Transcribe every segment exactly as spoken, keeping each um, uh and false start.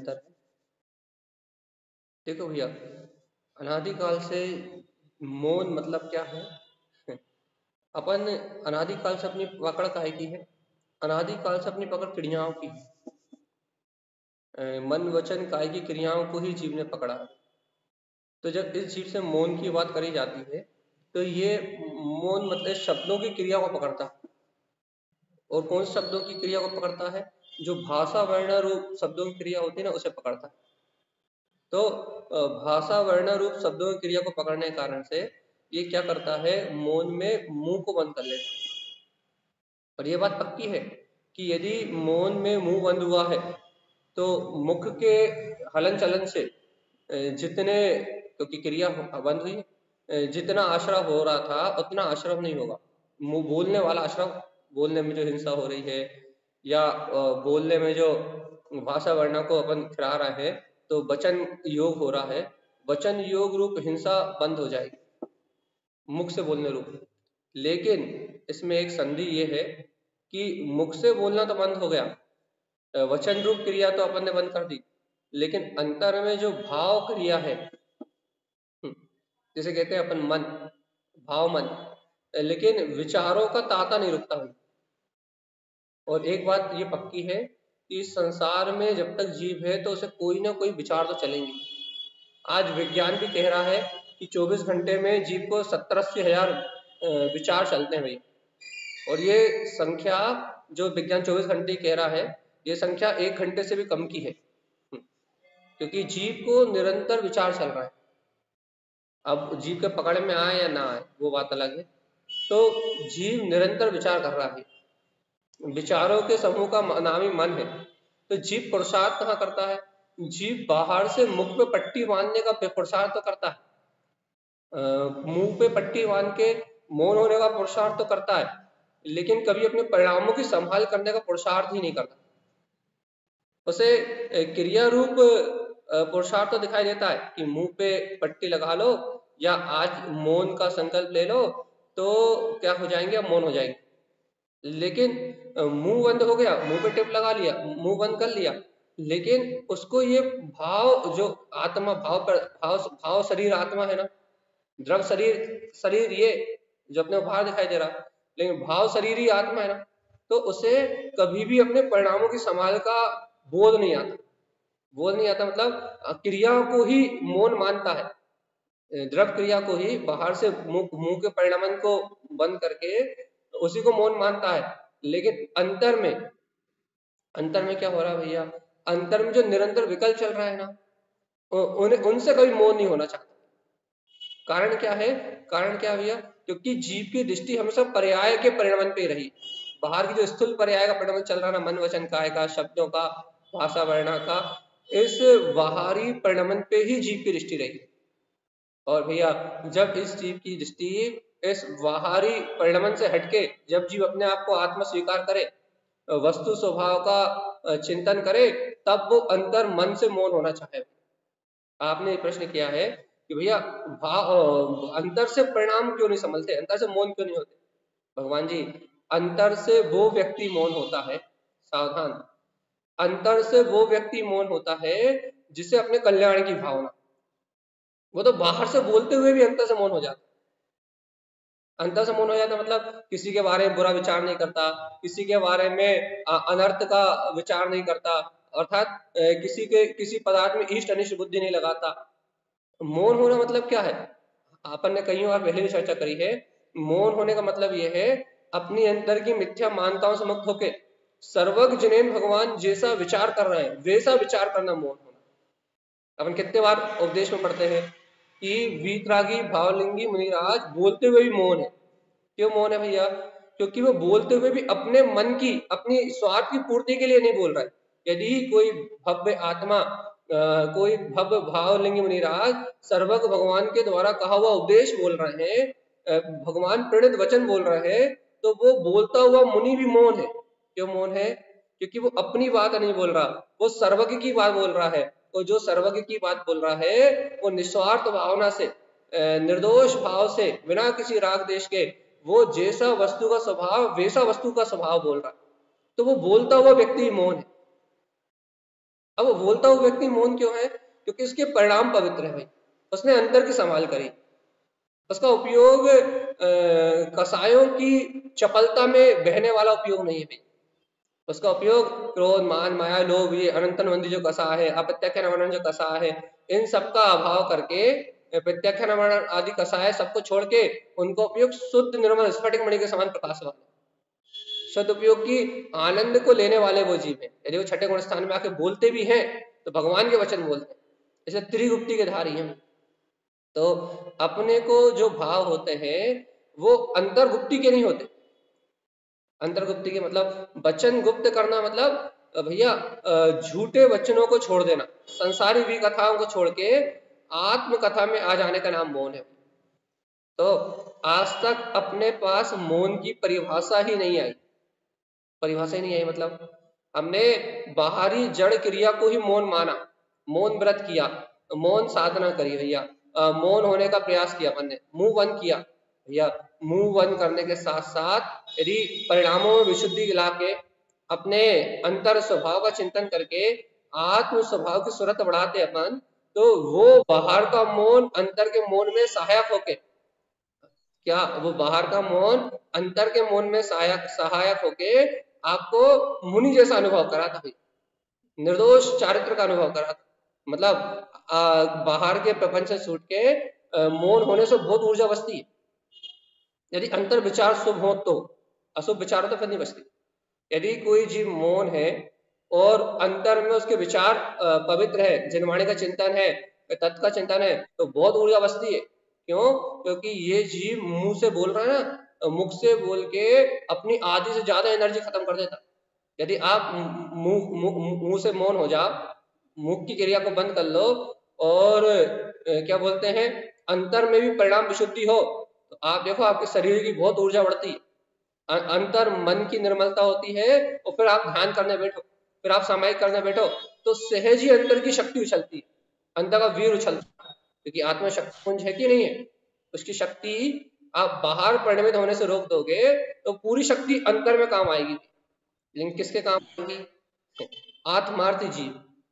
अंतर है। देखो भैया, अनादिकाल से मौन मतलब क्या है? अपन अनादिकाल से अपनी पकड़ काहे की है? अनादिकाल से अपनी पकड़ क्रियाओं की है। अ, मन वचन काय की क्रियाओं को ही जीव ने पकड़ा है। तो जब इस जीव से मौन की बात करी जाती है तो ये मौन मतलब शब्दों की क्रिया को पकड़ता है। और कौन से शब्दों की क्रिया को पकड़ता है? जो भाषा वर्ण रूप शब्दों की क्रिया होती है ना, उसे पकड़ता है। तो अ, भाषा वर्ण रूप शब्दों की क्रिया को पकड़ने के कारण से ये क्या करता है? मौन में मुंह को बंद कर लेता है। और ये बात पक्की है कि यदि मौन में मुंह बंद हुआ है तो मुख के हलन चलन से अ, जितने, क्योंकि क्रिया हो- बंद हुई है, अ, जितना आश्रव हो रहा था उतना आश्रव नहीं होगा। मुंह बोलने वाला आश्रव, बोलने में जो हिंसा हो रही है या अ, बोलने में जो भाषा वर्ण को अपन फिरा रहे हैं, तो वचन योग हो रहा है। वचन योग रूप हिंसा बंद हो जाएगी मुख से बोलने रूप। लेकिन इसमें एक संधि ये है कि मुख से बोलना तो बंद हो गया, अ, वचन रूप क्रिया तो अपन ने बंद कर दी, लेकिन अंतर में जो भाव क्रिया है, हम्म, जिसे कहते हैं अपन मन, भाव मन, लेकिन विचारों का तांता नहीं रुकता भाई। और एक बात ये पक्की है कि इस संसार में जब तक जीव है तो उसे कोई ना कोई विचार तो चलेंगे। आज विज्ञान भी कह रहा है कि चौबीस घंटे में जीव को सत्तर अस्सी हजार अ, विचार चलते हैं भाई। और ये संख्या जो विज्ञान चौबीस घंटे कह रहा है, ये संख्या एक घंटे से भी कम की है। हम्म, क्योंकि जीव को निरंतर विचार चल रहा है। अब जीव के पकड़ में आए या ना आए वो बात अलग है। तो जीव निरंतर विचार कर रहा है, विचारों के समूह का नाम ही मन है। तो जीव पुरुषार्थ कहाँ करता है? जीव बाहर से मुख पे पट्टी बांधने का पुरुषार्थ तो करता है, अ, मुंह पे पट्टी बांध के मौन होने का पुरुषार्थ तो करता है, लेकिन कभी अपने परिणामों की संभाल करने का पुरुषार्थ ही नहीं करता। उसे अ, क्रिया रूप अ, पुरुषार्थ तो दिखाई देता है कि मुंह पे पट्टी लगा लो या आज मौन का संकल्प ले लो तो क्या हो जाएंगे, अब मौन हो जाएंगे। लेकिन अ, मुंह बंद हो गया, मुंह पे टेप लगा लिया, मुंह बंद कर लिया, लेकिन उसको ये भाव जो आत्मा भाव पर भाव भाव शरीर आत्मा है ना, द्रव शरीर शरीर ये जो अपने बाहर दिखाई दे रहा, लेकिन भाव शरीर ही आत्मा है ना। तो उसे कभी भी अपने परिणामों की संभाल का बोध नहीं आता। बोध नहीं आता मतलब अ, क्रिया को ही मौन मानता है, अ, द्रव क्रिया को ही बाहर से मुंह मुंह के परिणामन को बंद करके उसी को मौन मानता है। लेकिन अंतर में अंतर में क्या हो रहा है भैया? अंतर में जो निरंतर विकल्प चल रहा है ना, उ- उन्हें उनसे कभी मौन नहीं होना चाहता। कारण क्या है? कारण क्या है भैया? क्योंकि जीव की दृष्टि हमेशा पर्याय के परिणमन पे ही रही। बाहर की जो स्थूल पर्याय का परिणमन चल रहा है ना, मन वचन काय का, शब्दों का, भाषा वर्ण का, इस बाहरी परिणमन पे ही जीव की दृष्टि रही। और भैया जब इस जीव की दृष्टि इस बाहरी परिणमन से हटके जब जीव अपने आप को आत्म स्वीकार करे, वस्तु स्वभाव का अ, चिंतन करे, तब वो अंतर मन से मौन होना चाहे। आपने ये प्रश्न किया है कि भैया भाव अ, अंतर से परिणाम क्यों नहीं समझते, अंतर से मौन क्यों नहीं होते? भगवान जी, अंतर से वो व्यक्ति मौन होता है, सावधान, अंतर से वो व्यक्ति मौन होता है जिसे अपने कल्याण की भावना। वो तो बाहर से बोलते हुए भी अंतर से मौन हो जाता है। अंतर से मौन हो जाता मतलब किसी के बारे में बुरा विचार नहीं करता, किसी के बारे में अ, अनर्थ का विचार नहीं करता, अर्थात अ, किसी के किसी पदार्थ में इष्ट अनिष्ट बुद्धि नहीं लगाता। मौन होना मतलब क्या है? अपन ने कई बार पहले भी चर्चा करी है। मौन होने का मतलब यह है अपनी अंतर की मिथ्या मान्यताओं से मुक्त होके सर्वज्ञ जिनेन भगवान जैसा विचार कर रहे हैं वैसा विचार करना मौन होना। अपन कितने बार उपदेश में पढ़ते हैं कि वीतरागी भावलिंगी मुनिराज बोलते हुए भी मौन है। क्यों मौन है भैया? क्योंकि वो बोलते हुए भी अपने मन की, अपनी स्वार्थ की पूर्ति के लिए नहीं बोल रहा है। यदि कोई भव्य आत्मा, अ, कोई भव्य भावलिंगी मुनिराज सर्वज्ञ भगवान के द्वारा कहा हुआ उपदेश बोल रहे हैं, अ, भगवान प्रणीत वचन बोल रहे हैं, तो वो बोलता हुआ मुनि भी मौन है। क्यों मौन है? क्योंकि वो अपनी बात नहीं बोल रहा, वो सर्वज्ञ की बात बोल रहा है। और जो सर्वज्ञ की बात बोल रहा है वो निस्वार्थ भावना से, अ, निर्दोष भाव से, बिना किसी राग देश के, वो जैसा वस्तु का स्वभाव वैसा वस्तु का स्वभाव बोल रहा है। तो वो बोलता हुआ व्यक्ति मौन है। अब वो बोलता हुआ व्यक्ति मौन क्यों है? क्योंकि उसके परिणाम पवित्र है भाई, उसने अंतर की संभाल करी, उसका उपयोग कसायों की चपलता में बहने वाला उपयोग नहीं है भाई, उसका उपयोग क्रोध मान माया लोभ ये अनंतन बंदी जो कसा है, अप्रत्यक्ष नवरण जो कसा है, इन सबका अभाव करके प्रत्यक्ष नवरण आदि कसा है सबको छोड़ के उनको उपयोग शुद्ध निर्मल स्फटिक मणि के समान प्रकाश वाले शुद्ध उपयोग की आनंद को लेने वाले वो जीव है। यदि वो छठे गुण स्थान में आके बोलते भी हैं तो भगवान के वचन बोलते हैं, इसलिए त्रिगुप्ति के धारी हैं। तो अपने को जो भाव होते हैं वो अंतर्गुप्ति के नहीं होते। अंतर्गुप्ति के मतलब वचन गुप्त करना मतलब भैया झूठे वचनों को छोड़ देना, संसारी विकथाओं को छोड़ के आत्मकथा में आ जाने का नाम मौन है। तो आज तक अपने पास मौन की परिभाषा ही नहीं आई, परिभाषा ही नहीं आई मतलब हमने बाहरी जड़ क्रिया को ही मौन माना, मौन व्रत किया, मौन साधना करी भैया, मौन होने का प्रयास किया, अपन ने मुंह बंद किया भैया, मुंह बंद करने के साथ साथ यदि परिणामों में विशुद्धि ला के अपने अंतर स्वभाव का चिंतन करके आत्म स्वभाव की सूरत बढ़ाते अपन, तो वो बाहर का मौन अंतर के मौन में सहायक होके क्या वो बाहर का मौन अंतर के मौन में सहायक सहायक होके आपको मुनि जैसा अनुभव कराता भाई, निर्दोष चारित्र का अनुभव कराता। मतलब आ, बाहर के प्रपंच से छूट के मौन होने से बहुत ऊर्जा बचती है। यदि अंतर विचार शुभ हो तो, अशुभ विचार तो फिर नहीं बचती। यदि कोई जीव मौन है और अंतर में उसके विचार पवित्र है, जिनवाणी का चिंतन है, तत्व का चिंतन है, तो बहुत ऊर्जा बचती है। क्यों? क्योंकि ये जीव मुंह से बोल रहा है ना, मुख से बोल के अपनी आधी से ज्यादा एनर्जी खत्म कर देता। यदि आप मुंह मुंह से मौन हो जाओ, मुख की क्रिया को बंद कर लो और क्या बोलते हैं अंतर में भी परिणाम विशुद्धि हो, तो आप देखो आपके शरीर की बहुत ऊर्जा बढ़ती है, अंतर मन की निर्मलता होती है, और फिर आप ध्यान करने बैठो, फिर आप सामायिक करने बैठो तो सहज ही अंतर की शक्ति उछलती है, अंतर का वीर उछलता है, क्योंकि आत्मा शक्ति पुंज है कि नहीं है, उसकी शक्ति आप बाहर परिणमित होने से रोक दोगे तो पूरी शक्ति अंतर में काम आएगी। लेकिन किसके काम आएगी? आत्मार्थी जीव,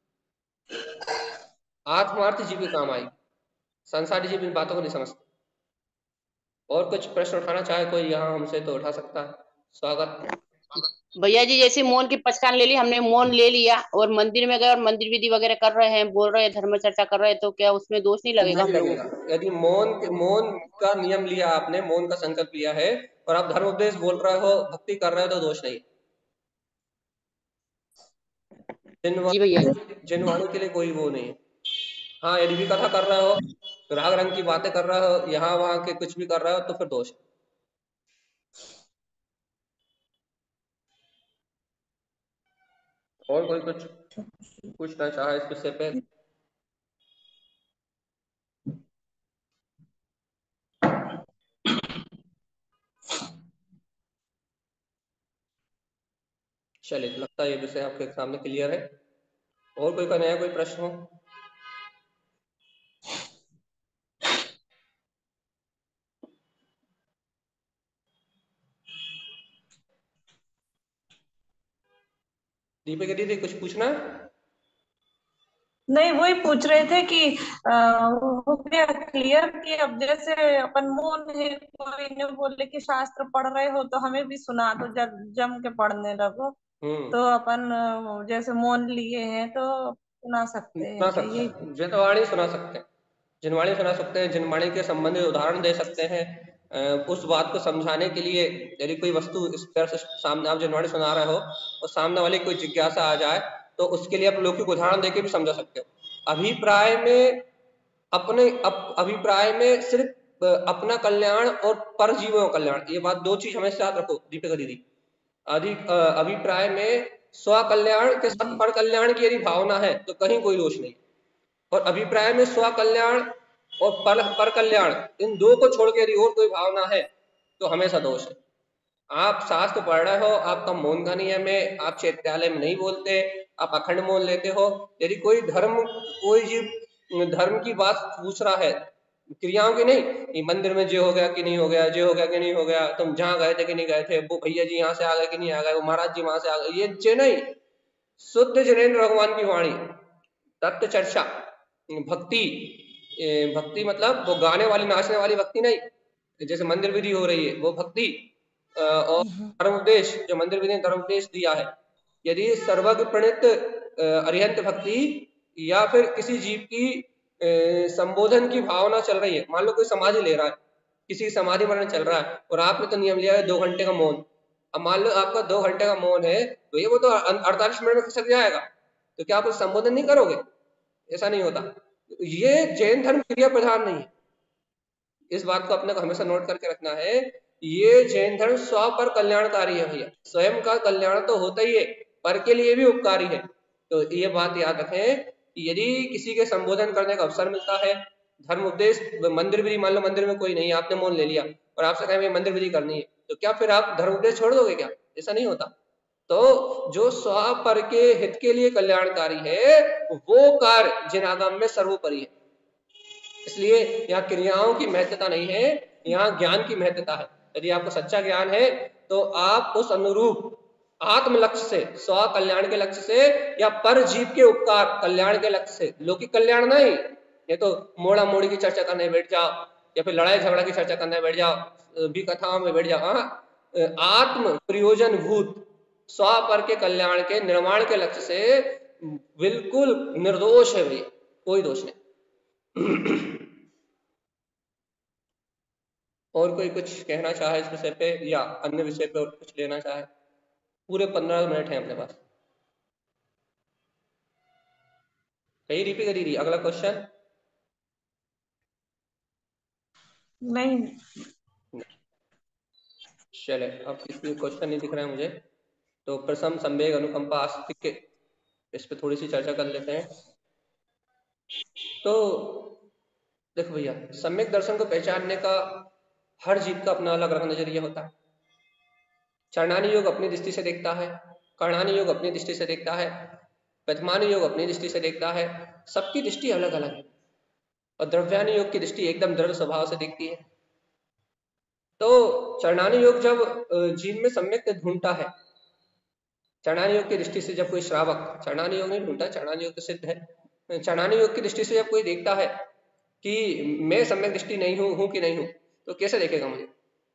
आत्मार्थी जीव के काम आएगी, संसारी जीव इन बातों को नहीं समझते। और कुछ प्रश्न उठाना चाहे कोई यहाँ हमसे तो उठा सकता है, स्वागत। भैया जी जैसे मौन की पहचान ले ली हमने, मौन ले लिया और मंदिर में गए और मंदिर विधि वगैरह कर रहे हैं, बोल रहे हैं, धर्म चर्चा कर रहे हैं, तो क्या उसमें दोष नहीं लगेगा? नहीं लगेगा। यदि मौन मौन का नियम लिया आपने, मौन का संकल्प लिया है और आप धर्म उपदेश बोल रहे हो, भक्ति कर रहे हो, तो दोष नहीं। जी भैया, जिनवाणी के लिए कोई वो नहीं है। हाँ यदि भी कथा कर रहे हो, राग रंग की बातें कर रहे हो, यहाँ वहां के कुछ भी कर रहे हो, तो फिर दोष। और कोई कुछ पूछना चाहे इस विषय पे? चलिए, लगता है ये विषय आपके सामने क्लियर है। और कोई का नया कोई प्रश्न हो? दीपिका दीदी कुछ पूछना? नहीं, वही पूछ रहे थे कि हो गया क्लियर कि अब जैसे अपन मौन है, कोई ने बोले कि शास्त्र पढ़ रहे हो तो हमें भी सुना दो, जब जम के पढ़ने लगो, तो अपन जैसे मौन लिए हैं तो सुना सकते हैं क्या? ये जिनवाणी सुना सकते हैं, जिनवाणी सुना सकते हैं, जिनवाणी के संबंधित उदाहरण दे सकते हैं। उस बात को समझाने के लिए यदि कोई वस्तु इस तरह से सामने आप जिनवाणी सुना रहे हो और सामने वाले कोई जिज्ञासा आ जाए, तो उसके लिए आप लौकिक उदाहरण देके भी समझा सकते हो। अभिप्राय में अपने अप, अभिप्राय में सिर्फ अपना कल्याण और पर जीवों का कल्याण, ये बात दो चीज हमेशा याद रखो दीपिका दीदी। अधिक अभिप्राय में स्व कल्याण के साथ पर कल्याण की यदि भावना है तो कहीं कोई दोष नहीं, और अभिप्राय में स्व कल्याण और पर पर कल्याण इन दो को छोड़ के यदि और कोई भावना है तो हमेशा दोष है। आप शास्त्र पढ़ रहे हो, आपका मौन का नियम है, आप चैत्यालय में नहीं बोलते, आप अखंड मौन लेते हो। यदि कोई धर्म कोई जीव धर्म की बात पूछ रहा है, क्रियाओं की नहीं, ये मंदिर में जे हो गया कि नहीं हो गया, जे हो गया कि नहीं हो गया, तुम जहाँ गए थे कि नहीं गए थे, वो भैया जी यहाँ से आ गए कि नहीं आ गए, वो महाराज जी वहां से आ गए, ये जे नहीं, शुद्ध जिनेन्द्र भगवान की वाणी, तत्व चर्चा, भक्ति। भक्ति मतलब वो गाने वाली नाचने वाली भक्ति नहीं, जैसे मंदिर विधि हो रही है वो भक्ति। और धर्म उपदेश, जो मंदिर विधि ने धर्म उपदेश दिया है, यदि सर्वज्ञ प्रणीत अरिहंत भक्ति या फिर किसी जीव की संबोधन की भावना चल रही है, मान लो कोई समाधि ले रहा है, किसी समाधि मरण चल रहा है और आपने तो नियम लिया है दो घंटे का मौन। अब मान लो आपका दो घंटे का मौन है, तो ये वो तो अड़तालीस मिनट में खसक जाएगा, तो क्या आप उस संबोधन नहीं करोगे? ऐसा नहीं होता। ये जैन धर्म क्रिया प्रधान नहीं है, इस बात को अपने को हमेशा नोट करके रखना है। ये जैन धर्म स्व पर कल्याणकारी है भैया, स्वयं का कल्याण तो होता ही है, पर के लिए भी उपकारी है। तो ये बात याद रखें कि यदि किसी के संबोधन करने का अवसर मिलता है, धर्म उपदेश, मंदिर विधि, मान लो मंदिर में कोई नहीं है, आपने मौन ले लिया और आपसे कहें मंदिर विधि करनी है, तो क्या फिर आप धर्म उपदेश छोड़ दोगे क्या? ऐसा नहीं होता। तो जो स्व पर के हित के लिए कल्याणकारी है वो कार्य जिन आगम में सर्वोपरि है। इसलिए यहाँ क्रियाओं की महत्वता नहीं है, यहाँ ज्ञान की महत्वता है। यदि आपको सच्चा ज्ञान है तो आप उस अनुरूप आत्म लक्ष्य से, स्व कल्याण के लक्ष्य से या पर जीव के उपकार कल्याण के लक्ष्य से, लौकिक कल्याण नहीं, ये तो मोड़ा मोड़ी की चर्चा करने बैठ जाओ या फिर लड़ाई झगड़ा की चर्चा करने बैठ जाओ, भी कथाओं में बैठ जाओ। आत्म प्रयोजन भूत स्व पर के कल्याण के निर्माण के लक्ष्य से बिल्कुल निर्दोष है भैया, कोई दोष नहीं। और कोई कुछ कहना चाहे इस विषय पे या अन्य विषय पे और कुछ लेना चाहे? पूरे पंद्रह मिनट हैं अपने पास। कहीं रिपीट करी रही अगला क्वेश्चन? नहीं चले, अब किसी क्वेश्चन नहीं दिख रहा है मुझे, तो प्रसम, संवेग, अनुकंपा, आस्तिक्य, इस पे थोड़ी सी चर्चा कर लेते हैं। तो देखो भैया, सम्यक दर्शन को पहचानने का हर जीव का अपना अलग अलग नजरिया होता है। चरणानी योग अपनी दृष्टि से देखता है, कर्णानी योग अपनी दृष्टि से देखता है, प्रथमानी योग अपनी दृष्टि से देखता है, सबकी दृष्टि अलग अलग है। और द्रव्यानी योग की दृष्टि एकदम द्रव्य स्वभाव से देखती है। तो चरणानी योग जब जीव में सम्यक ढूंढता है, चरणानी योग की दृष्टि से जब कोई श्रावक, चरणानी योग नहीं ढूंढता, चरणानी योग तो सिद्ध है, चरणानी योग की दृष्टि से जब कोई देखता है कि मैं सम्यक दृष्टि नहीं हूं हूं कि नहीं हूं, तो कैसे देखेगा मुझे?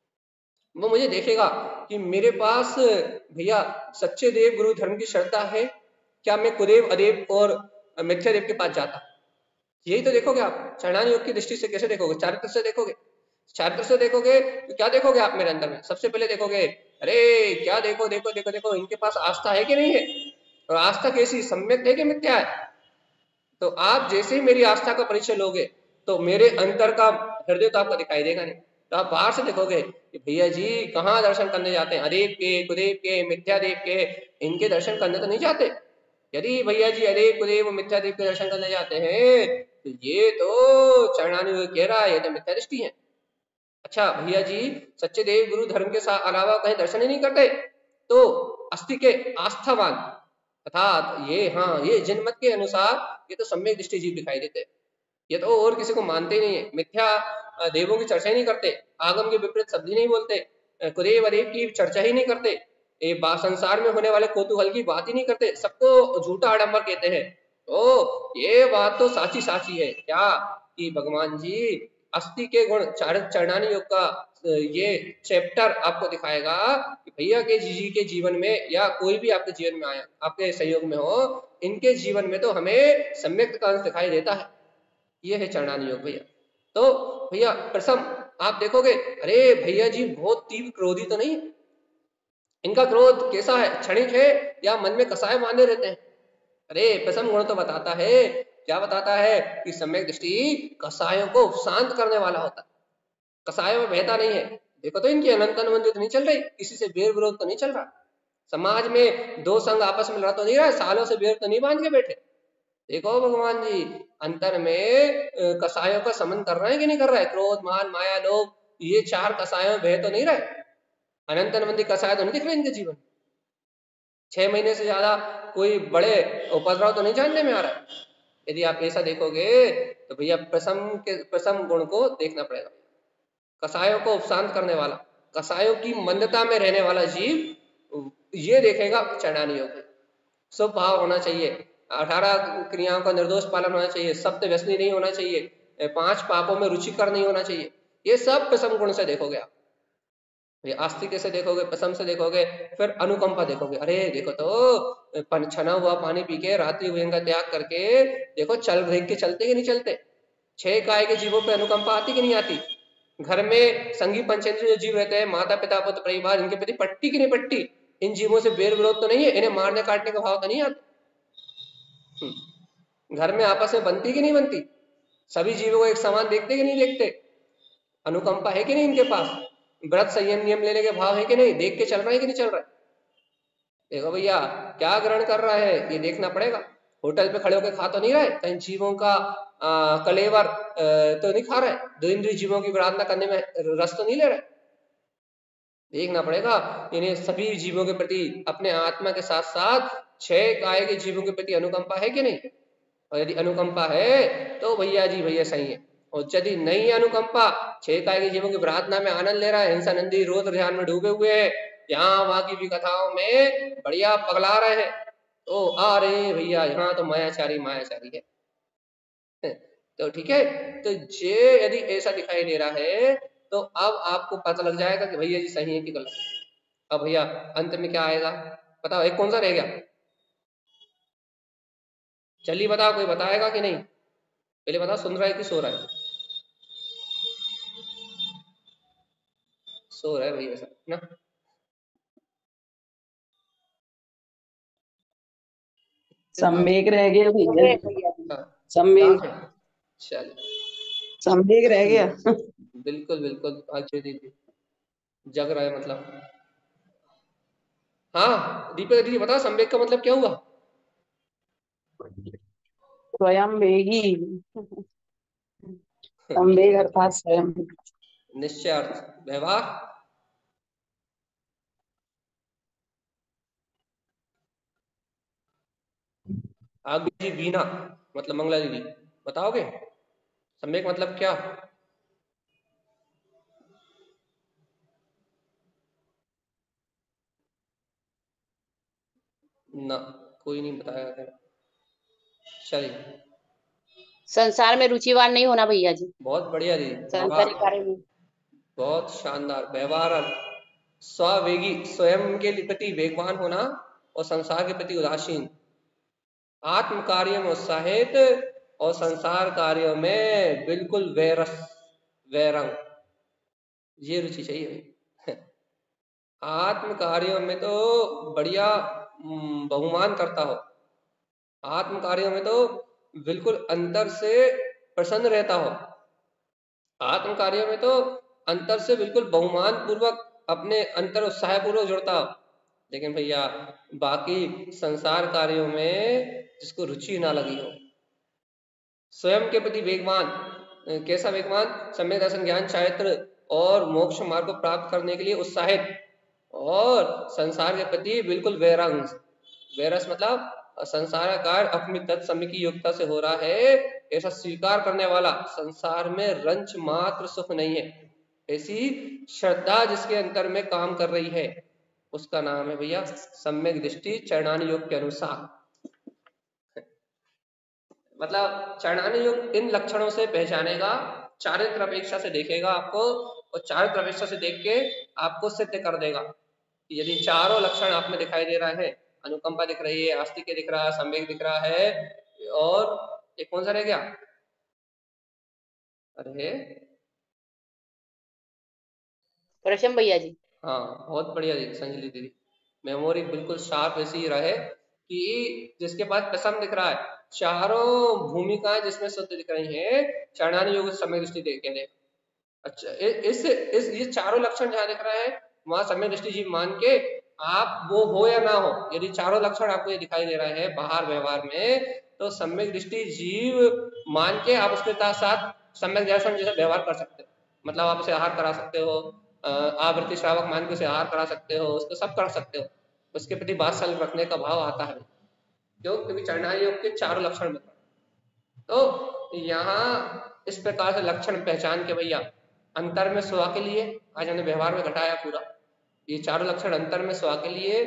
वो मुझे देखेगा कि मेरे पास भैया सच्चे देव गुरु धर्म की श्रद्धा है क्या, मैं कुदेव, अदेव और मिथ्या देव के पास जाता, यही तो देखोगे आप। चरणानी योग की दृष्टि से कैसे देखोगे? चारित्र से देखोगे। चारित्र से देखोगे तो क्या देखोगे आप मेरे अंदर में? सबसे पहले देखोगे, अरे क्या देखो देखो देखो देखो इनके पास आस्था है कि नहीं है, और आस्था कैसी, सम्यक है कि मिथ्या है। तो आप जैसे ही मेरी आस्था का परिचय लोगे तो मेरे अंतर का हृदय तो आपको दिखाई देगा नहीं। तो आप बाहर से देखोगे कि भैया जी कहाँ दर्शन करने जाते हैं, अदेव के, कुदेव के, मिथ्या देव के, इनके दर्शन करने तो नहीं जाते। यदि भैया जी अदेव, कुदेव, मिथ्या देव के दर्शन करने जाते हैं तो ये तो चरणानी योग कह रहा है ये तो मिथ्या दृष्टि है। अच्छा भैया जी सच्चे देव गुरु धर्म के साथ अलावा कहीं दर्शन ही नहीं करते, तो अस्थि के आस्थावान अर्थात ये, हाँ ये जिन मत के अनुसार ये तो सम्यक दृष्टि जीव दिखाई देते, ये तो और किसी को मानते ही नहीं है, मिथ्या देवों की चर्चा ही नहीं करते, आगम के विपरीत शब्द ही नहीं बोलते, कुदेव अदेव की चर्चा ही नहीं करते, ये संसार में होने वाले कौतूहल की बात ही नहीं करते, सबको झूठा आडंबर कहते हैं। तो ये बात तो साची साची है क्या कि भगवान जी अस्थि के गुण, चरणानी योग का ये चैप्टर आपको दिखाएगा कि भैया के जी के जीवन में या कोई भी आपके जीवन में आया, आपके सहयोग में हो, इनके जीवन में तो हमें सम्यक का अंश दिखाई देता है। ये है चरणानी योग भैया। तो भैया प्रथम आप देखोगे, अरे भैया जी बहुत तीव्र क्रोधी तो नहीं, इनका क्रोध कैसा है, क्षणिक है या मन में कसाय बांधे रहते हैं? अरे प्रथम गुण तो बताता है, क्या बताता है कि सम्यक दृष्टि कसायों को शांत करने वाला होता है, कसायों में बहता नहीं है। देखो तो इनकी अनंत अनुबंधित नहीं चल रही, किसी से बेर विरोध तो नहीं चल रहा, समाज में दो संघ आपस में लड़ा तो नहीं रहा, सालों से बेर तो नहीं बांध के बैठे। देखो भगवान जी अंतर में कसायों का समन कर रहे हैं कि नहीं कर रहा है, क्रोध, मान, माया, लोभ, ये चार कसायों में बह तो नहीं रहे, अनंत अनुबंधी कसाय तो नहीं दिख रहे इनके जीवन। छह महीने से ज्यादा कोई बड़े उपद्रव तो नहीं जानने में आ रहा है। यदि आप ऐसा देखोगे तो भैया प्रसम के प्रसम गुण को देखना पड़ेगा, कसायों को उपशांत करने वाला, कसायों की मंदता में रहने वाला जीव, ये देखेगा चरणानी योग। शुभ भाव होना चाहिए, अठारह क्रियाओं का निर्दोष पालन होना चाहिए, सप्त व्यसनी नहीं होना चाहिए, पांच पापों में रुचिकर नहीं होना चाहिए। ये सब प्रथम गुण से देखोगे आप, ये आस्तिक से देखोगे, प्रथम से देखोगे, फिर अनुकंपा देखोगे। अरे देखो तो छना हुआ पानी पी के रात्रि भोजन का त्याग करके देखो चल देख के चलते कि नहीं चलते। छह काय के जीवों पे अनुकंपा आती कि नहीं आती। घर में संगी पंचेंद्रिय जो जीव रहते हैं, माता पिता पुत्र परिवार, इनके प्रति पट्टी की नहीं पट्टी, इन जीवों से बेर विरोध तो नहीं है, इन्हें मारने काटने का भाव तो नहीं आता। घर में आपस में बनती कि नहीं बनती, सभी जीवों को एक समान देखते कि नहीं देखते, अनुकंपा है कि नहीं इनके पास, व्रत संयम नियम लेने के भाव है कि नहीं, देख के चल रहा है कि नहीं चल रहा है। देखो भैया क्या ग्रहण कर रहा है ये देखना पड़ेगा। होटल पे खड़े होकर खा तो नहीं रहे, कहीं जीवों का आ, कलेवर आ, तो नहीं खा रहे, दो इंद्रिय जीवों की आराधना करने में रस तो नहीं ले रहे। देखना पड़ेगा इन्हें सभी जीवों के प्रति अपने आत्मा के साथ साथ छह काय के जीवों के प्रति अनुकंपा है कि नहीं। और यदि अनुकंपा है तो भैया जी भैया सही है, और यदि नहीं है अनुकंपा, छह काय के जीवों की प्रार्थना में आनंद ले रहा है, हिंसा नंदी रोध ध्यान में डूबे हुए हैं, यहाँ वहां की भी कथाओं में बढ़िया पगला रहे हैं, तो अरे भैया यहाँ तो मायाचारी मायाचारी है। तो ठीक है, तो ये यदि ऐसा दिखाई दे रहा है तो अब आपको पता लग जाएगा कि भैया जी सही है कि गलत। अब भैया अंत में क्या आएगा बताओ, एक कौन सा रह गया, चलिए बताओ, कोई बताएगा कि नहीं, पहले बताओ सुन रहा है कि सो रहा है। सो रहा है भैया सब ना। सम्वेग रह गया भैया, सम्वेग चलिए सम्वेग रह गया। बिल्कुल बिल्कुल अच्छी दीदी जग रहा है मतलब। हाँ दीपक दीदी बताओ संवेग का मतलब क्या हुआ। स्वयं वेगी, संवेग अर्थात स्वयं। निश्चय अर्थ व्यवहार, आगे जी बीना मतलब मंगला दीदी बताओगे सम्यक मतलब क्या। ना कोई नहीं बताया। चलिए संसार में रुचिवान नहीं होना भैया जी, बहुत बढ़िया दीदी, संसारी कार्य में बहुत शानदार। व्यवहार स्ववेगी, स्वयं के प्रति वेगवान होना और संसार के प्रति उदासीन, आत्म कार्य में उत्साहित और संसार कार्यों में बिल्कुल वैरस वैरंग, ये रुचि चाहिए। आत्म कार्यों में तो बढ़िया बहुमान करता हो, आत्म कार्यों में तो बिल्कुल अंतर से प्रसन्न रहता हो, आत्म कार्यों में तो अंतर से बिल्कुल बहुमान पूर्वक अपने अंतर उत्साह पूर्वक जुड़ता हो। लेकिन भैया बाकी संसार कार्यों में जिसको रुचि ना लगी हो, स्वयं के प्रति वेगवान, कैसा वेगवान, सम्यक दर्शन ज्ञान चारित्र और मोक्ष मार्ग को प्राप्त करने के लिए उत्साहित, और संसार के प्रति बिल्कुल वैरंग, वैरस मतलब संसार का कार्य अपनी तत्समय की योग्यता से हो रहा है ऐसा स्वीकार करने वाला, संसार में रंच मात्र सुख नहीं है, ऐसी श्रद्धा जिसके अंतर में काम कर रही है, उसका नाम है भैया सम्यक दृष्टि चरणानी योग के अनुसार। मतलब चरणानी योग इन लक्षणों से पहचानेगा, चारित्र अपेक्षा से देखेगा आपको, और चारित्र अपेक्षा से देख के आपको सिद्ध कर देगा। यदि चारों लक्षण आप में दिखाई दे रहा है, अनुकंपा दिख रही है, आस्तिक दिख रहा है, संवेग दिख रहा है, और एक कौन सा रह गया, अरे प्रशम भैया जी। हाँ बहुत बढ़िया दीदी, संजली दीदी मेमोरी बिल्कुल शार्प ऐसी रहे कि जिसके पास प्रसम दिख रहा है, चारों भूमिकाएं जिसमें शुद्ध दिख रही हैं, चरणानी योग समय दृष्टि देख के देख। अच्छा इस इस ये चारों लक्षण जहाँ दिख रहा है वहां समय दृष्टि जीव मान के आप वो हो या ना हो, यदि चारों लक्षण आपको ये दिखाई दे रहे हैं बाहर व्यवहार में, तो सम्यक दृष्टि जीव मान के आप उसके साथ सम्यक दर्शन जैसा व्यवहार कर सकते हो। मतलब आप उसे आहार करा सकते हो, आवृत्ति श्रावक मान के उसे आहार करा सकते हो, उसको सब कर सकते हो, उसके प्रति वात्सल्य रखने का भाव आता है, क्यों, क्योंकि चरणानी योग के चारों लक्षण में। तो यहाँ इस प्रकार से लक्षण पहचान के भैया अंतर में स्वा के लिए आज हमने व्यवहार में घटाया पूरा, ये चारों लक्षण अंतर में स्वा के लिए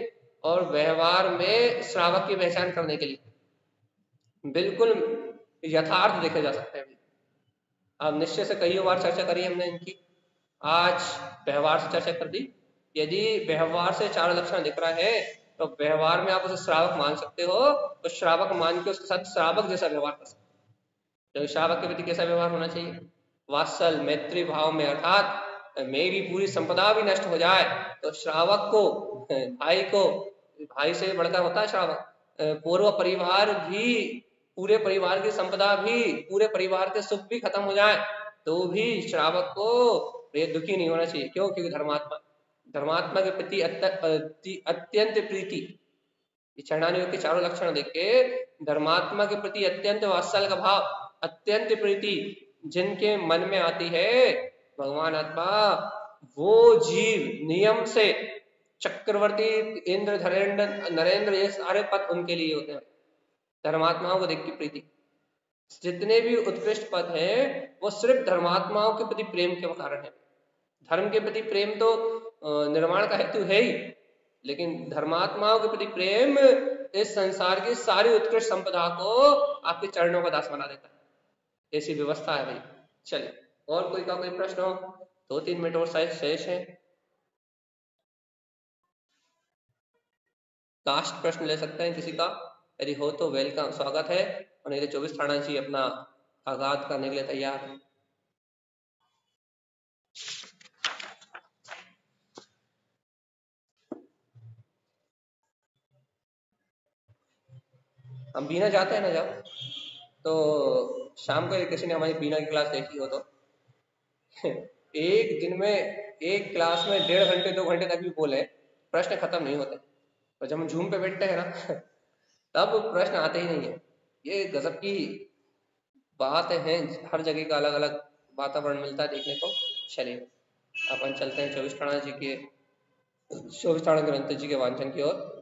और व्यवहार में श्रावक की पहचान करने के लिए बिल्कुल यथार्थ देखे जा सकते हैं। अब निश्चय से कई बार चर्चा करी हमने इनकी, आज व्यवहार से चर्चा कर दी। यदि व्यवहार से चार लक्षण दिख रहा है तो व्यवहार में आप उसे श्रावक मान सकते हो, तो श्रावक मान के उसके साथ श्रावक जैसा व्यवहार कर सकते हो। तो श्रावक के प्रति कैसा व्यवहार होना चाहिए? वात्सल मैत्री भाव में, अर्थात मेरी पूरी संपदा भी नष्ट हो जाए तो श्रावक को, भाई को, भाई से बढ़कर होता है श्रावक, पूर्व परिवार भी, पूरे परिवार की संपदा भी, पूरे परिवार के सुख भी खत्म हो जाए तो भी श्रावक को ये दुखी नहीं होना चाहिए। क्यों? क्योंकि धर्मात्मा, धर्मात्मा के प्रति अत्यंत प्रीति, चरणानियोग के चारों लक्षण देख के धर्मात्मा के प्रति अत्यंत वात्सल्य का भाव, अत्यंत प्रीति जिनके मन में आती है, भगवान आत्मा वो जीव नियम से चक्रवर्ती, इंद्र, धरेंद्र, नरेंद्र, ये सारे पद उनके लिए होते हैं। धर्मात्माओं को देख के प्रीति, जितने भी उत्कृष्ट पद हैं वो सिर्फ धर्मात्माओं के प्रति प्रेम के कारण है। धर्म के प्रति प्रेम तो निर्माण का हेतु है ही, लेकिन धर्मात्माओं के प्रति प्रेम इस संसार की सारी उत्कृष्ट संपदा को आपके चरणों का दास बना देता है। ऐसी व्यवस्था है भाई। चलिए, और कोई का कोई प्रश्न हो? दो तीन मिनट और शायद शेष है। लास्ट प्रश्न ले सकते हैं किसी का, यदि हो तो वेलकम, स्वागत है, और नहीं तो चौबीस थाना जी अपना आगाज करने के लिए तैयार है। हम बीना जाते हैं ना जब, तो शाम को किसी ने हमारी बीना की क्लास देखी हो तो एक दिन में एक क्लास में डेढ़ घंटे दो घंटे तक भी बोले, प्रश्न खत्म नहीं होते। और जब हम जूम पे बैठते हैं ना तब प्रश्न आते ही नहीं है। ये गजब की बात है, हर जगह का अलग अलग वातावरण मिलता है देखने को। चलिए अपन चलते हैं चौबीस थाना जी के, चौबीस थाना ग्रंथ जी के वांचन की ओर।